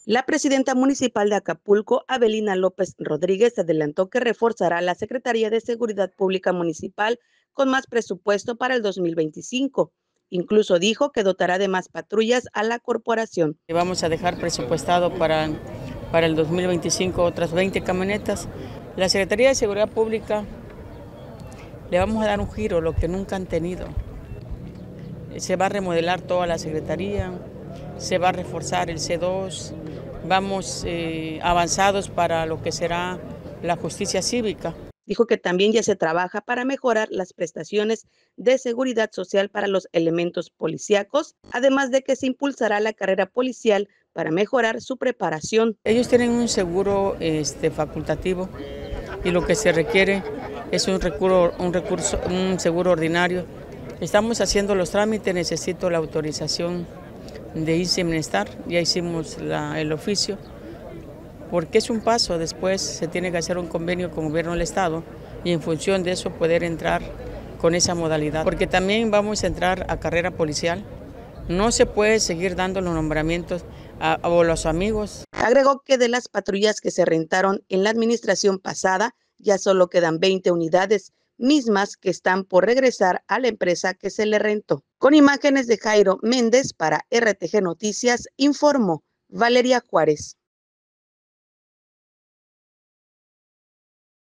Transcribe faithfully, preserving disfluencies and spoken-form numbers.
La presidenta municipal de Acapulco, Avelina López Rodríguez, adelantó que reforzará la Secretaría de Seguridad Pública Municipal con más presupuesto para el dos mil veinticinco. Incluso dijo que dotará de más patrullas a la corporación. Vamos a dejar presupuestado para, para el dos mil veinticinco otras veinte camionetas. La Secretaría de Seguridad Pública le vamos a dar un giro, lo que nunca han tenido. Se va a remodelar toda la Secretaría, se va a reforzar el C dos, vamos eh, avanzados para lo que será la justicia cívica. Dijo que también ya se trabaja para mejorar las prestaciones de seguridad social para los elementos policíacos, además de que se impulsará la carrera policial para mejorar su preparación. Ellos tienen un seguro este, facultativo y lo que se requiere es un, recurso, un, recurso, un seguro ordinario. Estamos haciendo los trámites, necesito la autorización de I C E Bienestar, ya hicimos la, el oficio, porque es un paso, después se tiene que hacer un convenio con el gobierno del estado y en función de eso poder entrar con esa modalidad, porque también vamos a entrar a carrera policial. No se puede seguir dando los nombramientos a, a los amigos. Agregó que de las patrullas que se rentaron en la administración pasada, ya solo quedan veinte unidades, mismas que están por regresar a la empresa que se le rentó. Con imágenes de Jairo Méndez para R T G Noticias, informó Valeria Juárez.